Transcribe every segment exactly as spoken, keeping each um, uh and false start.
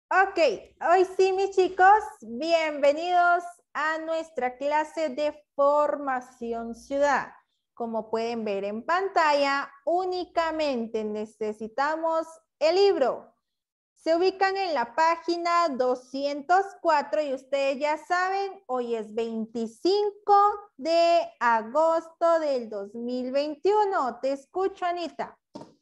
Ok, hoy sí, mis chicos, bienvenidos a nuestra clase de formación ciudad. Como pueden ver en pantalla, únicamente necesitamos el libro. Se ubican en la página doscientos cuatro y ustedes ya saben, hoy es veinticinco de agosto del dos mil veintiuno. Te escucho, Anita.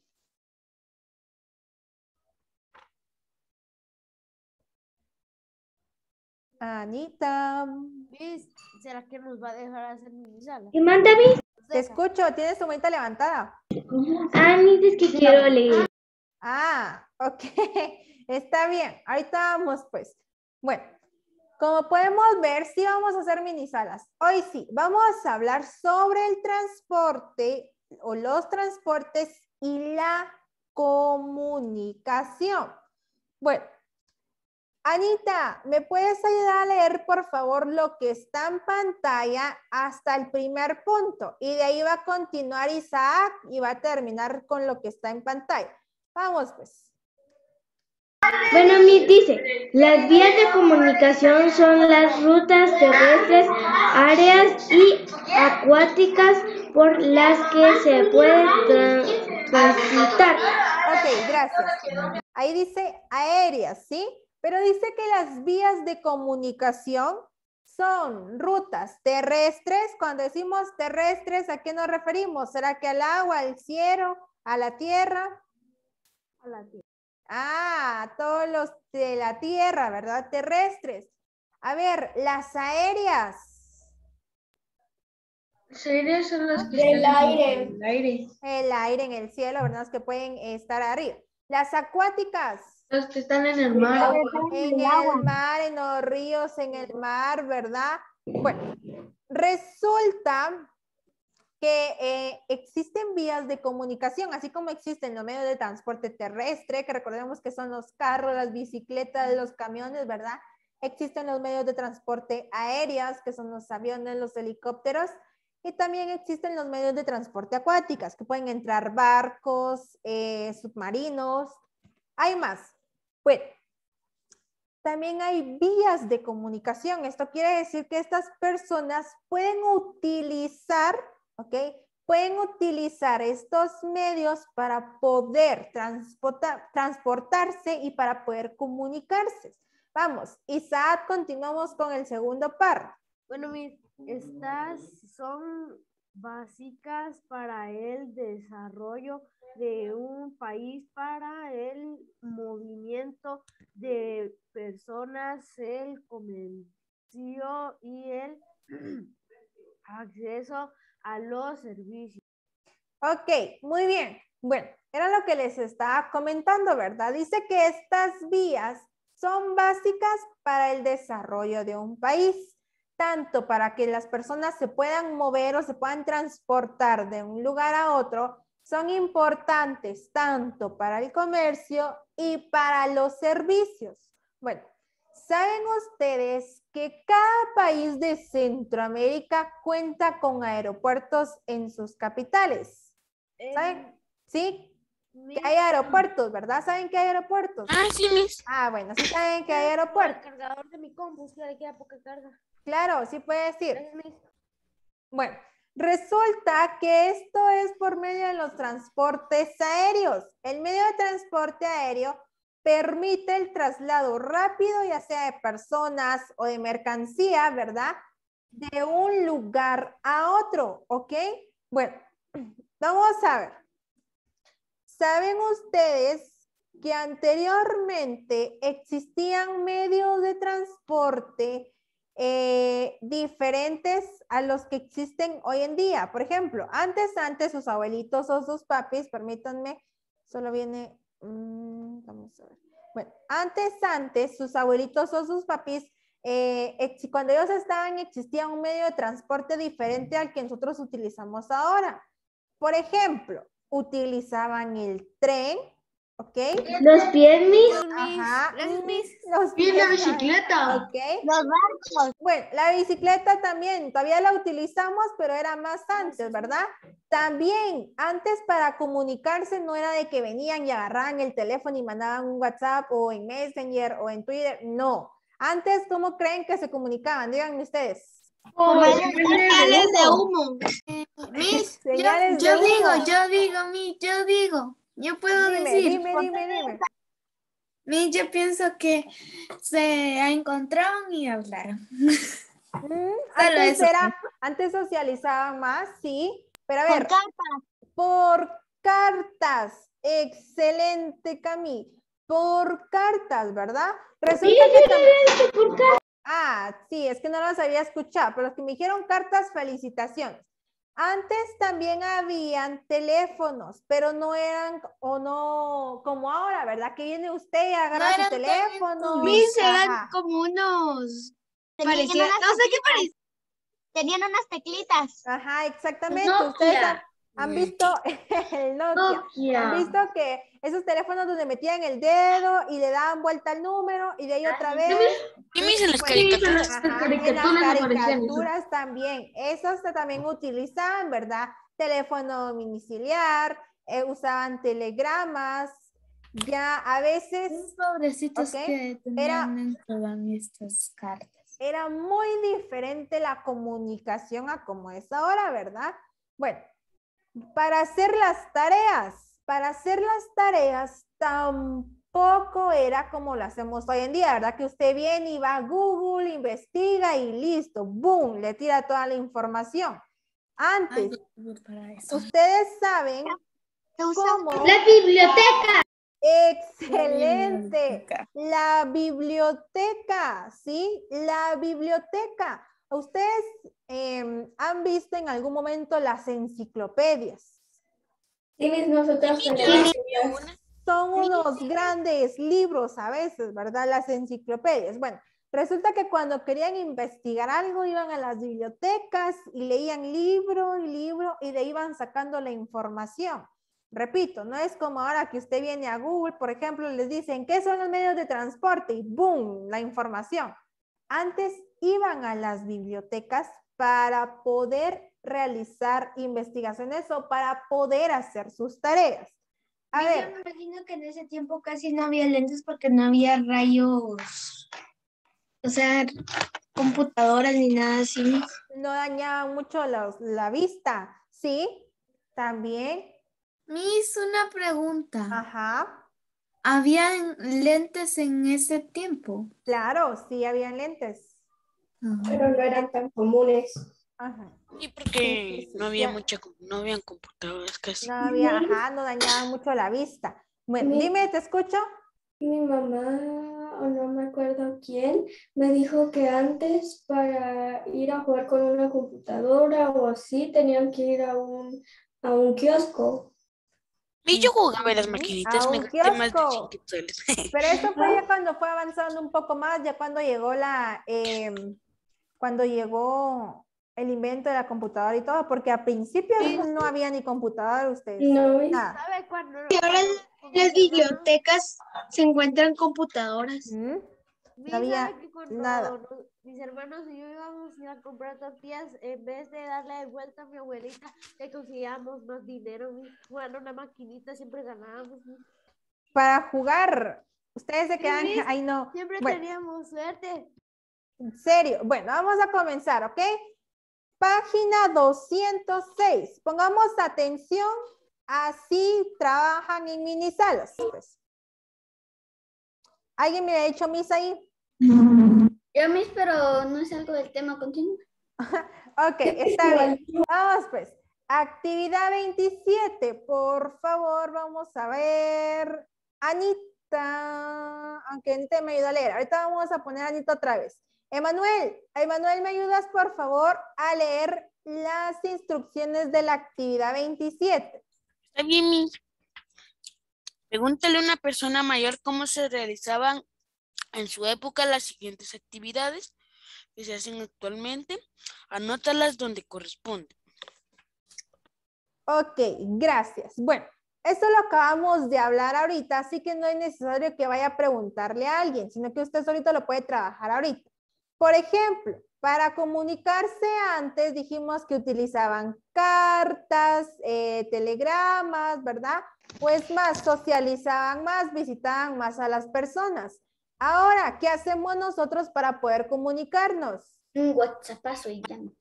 Anita. Miss, ¿será que nos va a dejar hacer mi sala? ¿Qué manda, Miss? Te escucho, tienes tu manita levantada. Ah, Miss, es que quiero leer. Ah, ok, está bien. Ahorita vamos pues. Bueno, como podemos ver, sí vamos a hacer mini salas. Hoy sí, vamos a hablar sobre el transporte o los transportes y la comunicación. Bueno, Anita, ¿me puedes ayudar a leer, por favor, lo que está en pantalla hasta el primer punto? Y de ahí va a continuar Isaac y va a terminar con lo que está en pantalla. Vamos, pues. Bueno, Miss dice, las vías de comunicación son las rutas terrestres, aéreas y acuáticas por las que se puede tra transitar. Ok, gracias. Ahí dice aéreas, ¿sí? Pero dice que las vías de comunicación son rutas terrestres. Cuando decimos terrestres, ¿a qué nos referimos? ¿Será que al agua, al cielo, a la tierra? A la tierra. Ah, todos los de la tierra, ¿verdad? Terrestres. A ver, las aéreas. Las aéreas son las que Del están aire. en el aire. El aire en el cielo, ¿verdad? Los que pueden estar arriba. Las acuáticas. Las que están en el mar. En el mar, en los ríos, en el mar, ¿verdad? Bueno, resulta que eh, existen vías de comunicación, así como existen los medios de transporte terrestre, que recordemos que son los carros, las bicicletas, los camiones, ¿verdad? Existen los medios de transporte aéreos, que son los aviones, los helicópteros, y también existen los medios de transporte acuáticos, que pueden entrar barcos, eh, submarinos, hay más. Bueno, también hay vías de comunicación. Esto quiere decir que estas personas pueden utilizar, ¿ok? Pueden utilizar estos medios para poder transportar, transportarse y para poder comunicarse. Vamos, Isaac, continuamos con el segundo párrafo. Bueno, Miss, estas son básicas para el desarrollo de un país, para el movimiento de personas, el comercio y el acceso a los servicios. Ok, muy bien. Bueno, era lo que les estaba comentando, ¿verdad? Dice que estas vías son básicas para el desarrollo de un país, tanto para que las personas se puedan mover o se puedan transportar de un lugar a otro, son importantes tanto para el comercio y para los servicios. Bueno, ¿saben ustedes que cada país de Centroamérica cuenta con aeropuertos en sus capitales? ¿Saben? ¿Sí? Que hay aeropuertos, ¿verdad? ¿Saben que hay aeropuertos? Ah, sí, Miss. Ah, bueno, sí saben que hay aeropuertos. El cargador de mi compu, es que le queda poca carga. Claro, sí puede decir. Gracias, Miss. Bueno, resulta que esto es por medio de los transportes aéreos. El medio de transporte aéreo permite el traslado rápido, ya sea de personas o de mercancía, ¿verdad? De un lugar a otro, ¿ok? Bueno, vamos a ver. ¿Saben ustedes que anteriormente existían medios de transporte eh, diferentes a los que existen hoy en día? Por ejemplo, antes, antes sus abuelitos o sus papis, permítanme, solo viene, mmm, vamos a ver. Bueno, antes, antes sus abuelitos o sus papis, eh, cuando ellos estaban, existía un medio de transporte diferente al que nosotros utilizamos ahora. Por ejemplo, utilizaban el tren, ¿Ok? Los pies, mis. Ajá. Los mis. Los Y la pies. bicicleta. ¿Ok? Los barcos. Bueno, la bicicleta también, todavía la utilizamos, pero era más antes, ¿verdad? También, antes para comunicarse no era de que venían y agarraban el teléfono y mandaban un WhatsApp o en Messenger o en Twitter, no. Antes, ¿cómo creen que se comunicaban? Díganme ustedes. Por Señales de humo. Miss, yo, Señales yo de digo, humo. yo digo, Miss, yo digo. Yo puedo Dime, decir. dime, dime, dime. Miss, yo pienso que se encontraron y hablaron. Mm, antes eso. era, antes socializaban más, sí, pero a Por ver, carta. por cartas, excelente Cami, por cartas, ¿verdad? Resulta que también, ah, sí, es que no las había escuchado, pero los que me dijeron cartas, felicitaciones. Antes también habían teléfonos, pero no eran, o no, como ahora, ¿verdad? Que viene usted y agarra No su eran teléfono. Mis eran Ajá. como unos. Tenían Parecía, unas no sé qué teclitas. parecía. Tenían unas teclitas. Ajá, exactamente. Nokia. Ustedes han, han visto el Nokia. Nokia. Han visto que esos teléfonos donde metían el dedo y le daban vuelta al número y de ahí otra vez. ¿Qué me dicen las Bueno, caricaturas? ajá, en las caricaturas aparecían eso. caricaturas también. Esos se también utilizaban, ¿verdad? Teléfono domiciliar, eh, usaban telegramas. Ya a veces Pobrecitos Ok. que Era- tenían en todas estas cartas. era muy diferente la comunicación a como es ahora, ¿verdad? Bueno, para hacer las tareas, para hacer las tareas tampoco era como lo hacemos hoy en día, ¿verdad? Que usted viene y va a Google, investiga y listo, boom, le tira toda la información. Antes, Ay, para eso. ustedes saben Se usa cómo... La biblioteca. Excelente. La biblioteca, ¿sí? La biblioteca. ¿Ustedes eh, han visto en algún momento las enciclopedias? Sí, mis, nosotros tenemos unas. Son unos grandes libros a veces, ¿verdad? Las enciclopedias. Bueno, resulta que cuando querían investigar algo iban a las bibliotecas y leían libro y libro y de ahí iban sacando la información. Repito, no es como ahora que usted viene a Google, por ejemplo, les dicen, ¿qué son los medios de transporte? Y ¡boom! La información. Antes iban a las bibliotecas para poder realizar investigaciones o para poder hacer sus tareas. A Yo ver. me imagino que en ese tiempo casi no había lentes porque no había rayos, o sea, computadoras ni nada así. No dañaban mucho los, la vista, ¿sí? También. Miss, una pregunta. Ajá. ¿Habían lentes en ese tiempo? Claro, sí, habían lentes. Pero no eran tan comunes. Ajá. Sí, porque Sí, sí, sí, no había ya. mucha, no habían computadoras casi. No había, ajá, no dañaban mucho la vista. Bueno, Mi- dime, ¿te escucho? Mi mamá, o no me acuerdo quién, me dijo que antes para ir a jugar con una computadora o así tenían que ir a un, a un kiosco. Y yo jugaba en las Ujú, maquinitas, a me un gasté más de kiosco. cinco soles. Pero eso fue ya cuando fue avanzando un poco más, ya cuando llegó la, eh, cuando llegó el invento de la computadora y todo, porque a principios no había ni computadora ustedes. No, y- Nada. ¿Sabe cuándo? Y ahora en las bibliotecas se encuentran computadoras. ¿Mm? No No había que cuando nada. nos- mis hermanos y yo íbamos a ir a comprar tortillas, en vez de darle de vuelta a mi abuelita, le conseguíamos más dinero. mi- Jugando una maquinita siempre ganábamos. mi. Para jugar, ustedes se Sí, quedan, ¿ves? ay no. Siempre Bueno, teníamos suerte. en serio. Bueno, vamos a comenzar, ¿ok? Página doscientos seis. Pongamos atención, así trabajan en minisalas. Pues. ¿Alguien me ha dicho misa ahí? Yo, Miss, pero no es algo del tema, continúa. Ok, está bien. Vamos pues. Actividad veintisiete. Por favor, vamos a ver. Anita, aunque Anita me ayudó a leer. Ahorita vamos a poner a Anita otra vez. Emanuel, Emanuel, ¿me ayudas por favor a leer las instrucciones de la actividad veintisiete? Está bien, mi. Pregúntale a una persona mayor cómo se realizaban en su época las siguientes actividades que se hacen actualmente. Anótalas donde corresponde. Ok, gracias. Bueno, esto lo acabamos de hablar ahorita, así que no es necesario que vaya a preguntarle a alguien, sino que usted solito lo puede trabajar ahorita. Por ejemplo, para comunicarse antes dijimos que utilizaban cartas, eh, telegramas, ¿verdad? Pues más, socializaban más, visitaban más a las personas. Ahora, ¿qué hacemos nosotros para poder comunicarnos? Un WhatsAppazo y ya. Un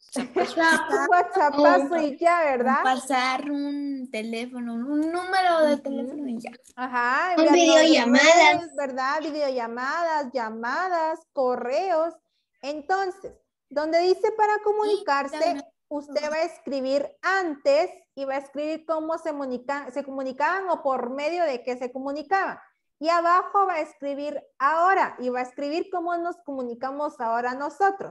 WhatsAppazo y ya, ¿verdad? Pasar un teléfono, un número de teléfono y ya. Ajá, Con enviarnos videollamadas. mails, ¿verdad? Videollamadas, llamadas, correos. Entonces, donde dice para comunicarse, usted va a escribir antes y va a escribir cómo se, comunica, se comunicaban o por medio de qué se comunicaban. Y abajo va a escribir ahora y va a escribir cómo nos comunicamos ahora nosotros.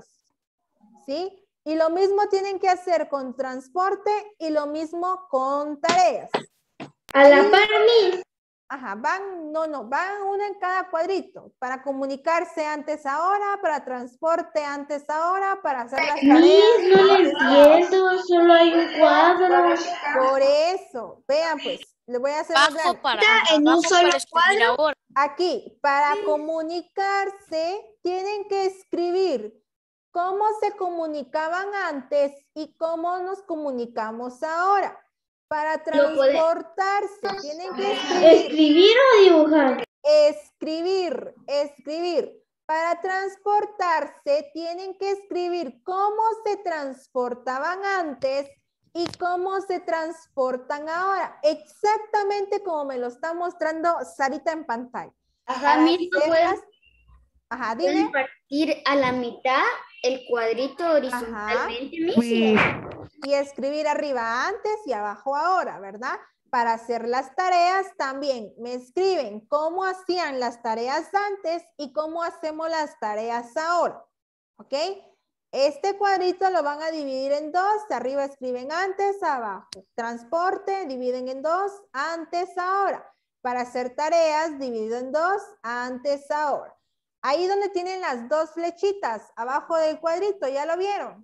¿Sí? Y lo mismo tienen que hacer con transporte y lo mismo con tareas. A la par, Miss. Ajá, van, no, no, van uno en cada cuadrito. Para comunicarse antes ahora, para transporte antes ahora, para hacer las tareas. Miss, no le antes ahora. entiendo, solo hay un cuadro. Por eso, vean pues, le voy a hacer más Bajo grande. para, en un abajo solo para escribir cuadro. ahora. Aquí, para comunicarse, tienen que escribir cómo se comunicaban antes y cómo nos comunicamos ahora. Para transportarse, tienen que escribir. ¿Escribir o dibujar? Escribir, escribir. Para transportarse, tienen que escribir cómo se transportaban antes y cómo se transportan ahora. Exactamente como me lo está mostrando Sarita en pantalla. Ajá, Para Miss, ¿no pueden, hacerlas- Ajá, dime. pueden partir a la mitad el cuadrito horizontalmente, Miss? Sí. Y escribir arriba antes y abajo ahora, ¿verdad? Para hacer las tareas también me escriben cómo hacían las tareas antes y cómo hacemos las tareas ahora, ¿ok? Este cuadrito lo van a dividir en dos, arriba escriben antes, abajo. Transporte, dividen en dos, antes, ahora. Para hacer tareas, dividido en dos, antes, ahora. Ahí donde tienen las dos flechitas, abajo del cuadrito, ¿ya lo vieron?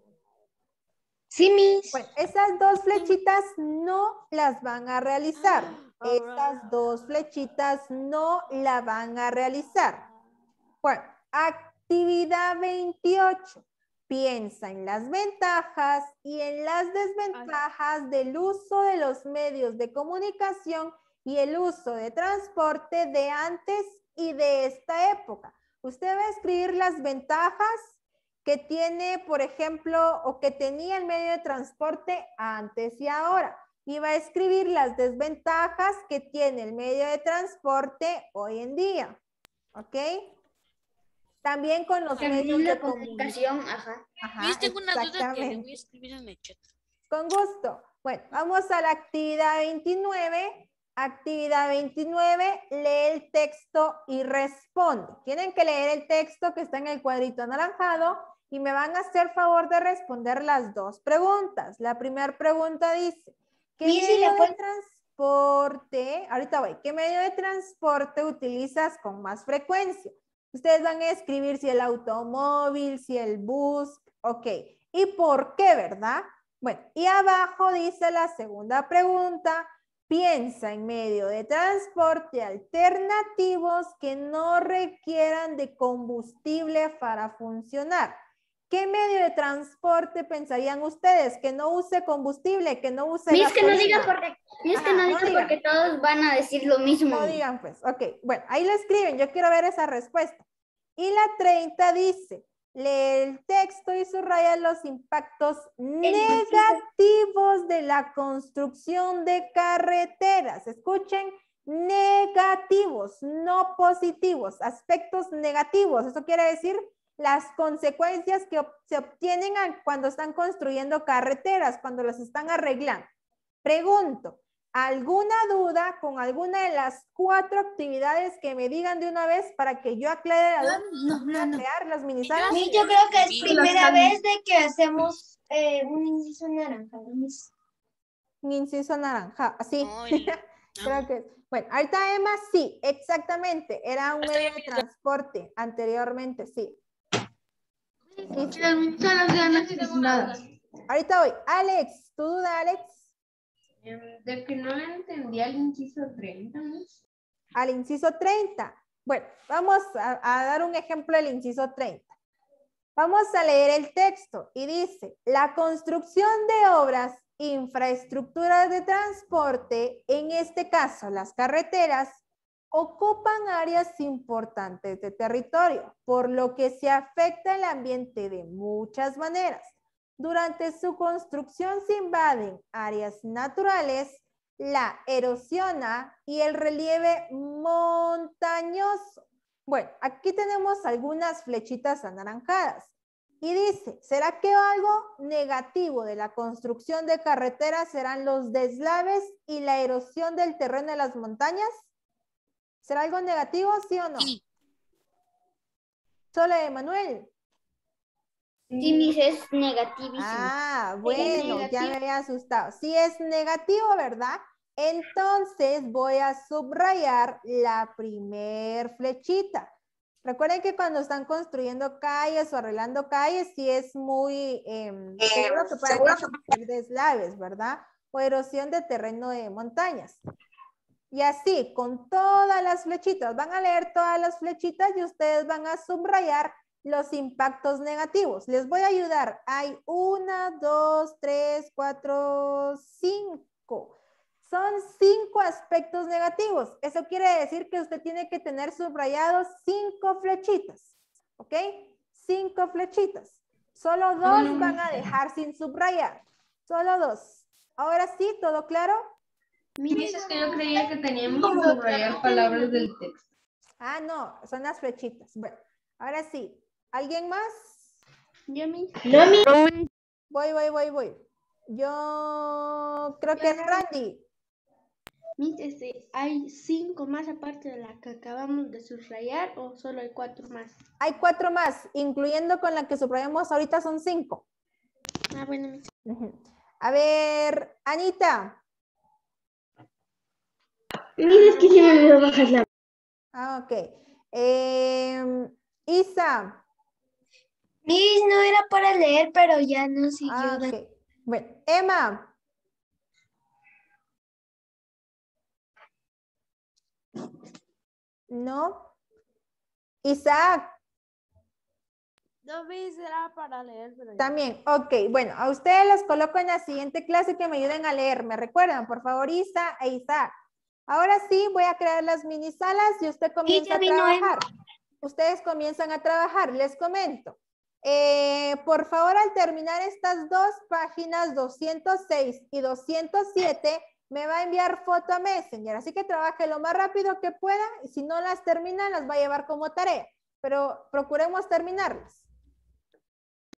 Sí, Miss. Bueno, esas dos flechitas no las van a realizar. Estas dos flechitas no la van a realizar. Bueno, actividad veintiocho. Piensa en las ventajas y en las desventajas del uso de los medios de comunicación y el uso de transporte de antes y de esta época. Usted va a escribir las ventajas que tiene, por ejemplo, o que tenía el medio de transporte antes y ahora. Y va a escribir las desventajas que tiene el medio de transporte hoy en día. ¿Ok? También con los medios de comunicación. Ajá. Ajá, Yo tengo una duda que le exactamente. voy a escribir en el chat. Con gusto. Bueno, vamos a la actividad veintinueve. Actividad veintinueve, lee el texto y responde. Tienen que leer el texto que está en el cuadrito anaranjado y me van a hacer favor de responder las dos preguntas. La primera pregunta dice, ¿qué Miss, ¿y medio le de puedo- transporte, ahorita voy, ¿qué medio de transporte utilizas con más frecuencia? Ustedes van a escribir si el automóvil, si el bus, ok. ¿Y por qué, verdad? Bueno, y abajo dice la segunda pregunta, piensa en medio de transporte alternativos que no requieran de combustible para funcionar. ¿Qué medio de transporte pensarían ustedes? Que no use combustible, que no use Miss, que no gasolina. diga porque, Miss, que Ajá, no no diga digan. porque todos van a decir lo mismo. No digan pues, ok. Bueno, ahí lo escriben, yo quiero ver esa respuesta. Y la treinta dice, lee el texto y subraya los impactos negativos de la construcción de carreteras. Escuchen, negativos, no positivos, aspectos negativos. Eso quiere decir las consecuencias que ob- se obtienen a- cuando están construyendo carreteras, cuando las están arreglando. Pregunto, ¿alguna duda con alguna de las cuatro actividades que me digan de una vez para que yo aclare la duda? No, no, Voy a no. crear las minisalas. Miss, yo creo que es Sí. primera vez de que hacemos eh, un inciso naranja, Miss. Un inciso naranja, así. No, el- Creo que, bueno, ahorita Emma, sí, exactamente, era un Estoy medio de viendo. transporte anteriormente, sí. Sí, sí. Ahorita Ahorita voy. Alex, ¿tu duda, Alex? De que no entendía el inciso treinta. Al inciso treinta. Bueno, vamos a, a dar un ejemplo del inciso treinta. Vamos a leer el texto y dice, la construcción de obras, infraestructuras de transporte, en este caso las carreteras, ocupan áreas importantes de territorio, por lo que se afecta el ambiente de muchas maneras. Durante su construcción se invaden áreas naturales, la erosiona y el relieve montañoso. Bueno, aquí tenemos algunas flechitas anaranjadas. Y dice, ¿será que algo negativo de la construcción de carreteras serán los deslaves y la erosión del terreno de las montañas? ¿Será algo negativo, sí o no? Sí. Solo Emanuel. Sí, mis, es negativísimo. Ah, bueno, ya me había asustado. Si es negativo, ¿verdad? Entonces voy a subrayar la primer flechita. Recuerden que cuando están construyendo calles o arreglando calles, sí es muy eh, seguro que pueden existir deslaves, ¿verdad? O erosión de terreno de montañas. Y así, con todas las flechitas, van a leer todas las flechitas y ustedes van a subrayar los impactos negativos. Les voy a ayudar. Hay una, dos, tres, cuatro, cinco. Son cinco aspectos negativos. Eso quiere decir que usted tiene que tener subrayados cinco flechitas. ¿Ok? Cinco flechitas. Solo dos van a dejar sin subrayar. Solo dos. Ahora sí, ¿todo claro? Dices que yo creía que teníamos que subrayar palabras del texto. Ah, no, son las flechitas. Bueno, ahora sí. ¿Alguien más? Yo mismo. No, mi... Voy, voy, voy, voy. Yo creo que es Randy. Mis, este, ¿hay cinco más aparte de la que acabamos de subrayar o solo hay cuatro más? Hay cuatro más, incluyendo con la que subrayamos ahorita son cinco. Ah, bueno, mis. Uh-huh. A ver, Anita. Mira, es que se me olvidó bajar la... Ah, ok. Eh, Isa. Miss, no era para leer, pero ya no siguió. Ah, ok. Bueno, Emma. No. Isaac. No me será para leer, pero ya. También, ok. Bueno, a ustedes los coloco en la siguiente clase que me ayuden a leer. ¿Me recuerdan? Por favor, Isa e Isaac. Ahora sí, voy a crear las mini salas y usted comienza a trabajar. Ustedes comienzan a trabajar. Les comento. Eh, por favor, al terminar estas dos páginas, doscientos seis y doscientos siete, me va a enviar foto a Messenger. Así que trabaje lo más rápido que pueda. Y si no las termina, las va a llevar como tarea. Pero procuremos terminarlas.